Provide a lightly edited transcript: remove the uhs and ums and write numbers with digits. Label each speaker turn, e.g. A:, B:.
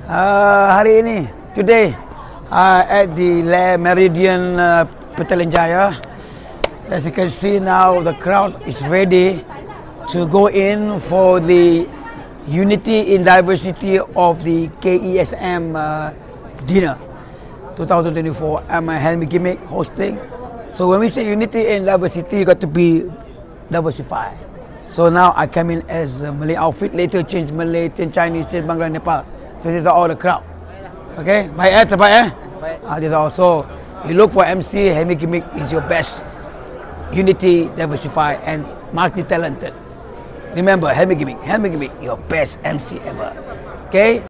A: Hari ini, today, at the Meridian Petaling Jaya. As you can see now, the crowd is ready to go in for the Unity in Diversity of the KESM dinner 2024. I'm Helmi Emcee hosting. So when we say Unity in Diversity, you got to be diversified. So now I come in as a Malay outfit, later change Malay, change Chinese, change Bangla, Nepal. So these are all the crowd. Okay, baik terbaik These are all. So you look for MC, Helmi Emcee is your best. Unity, diversified and multi-talented. Remember, Helmi Emcee, your best MC ever. Okay?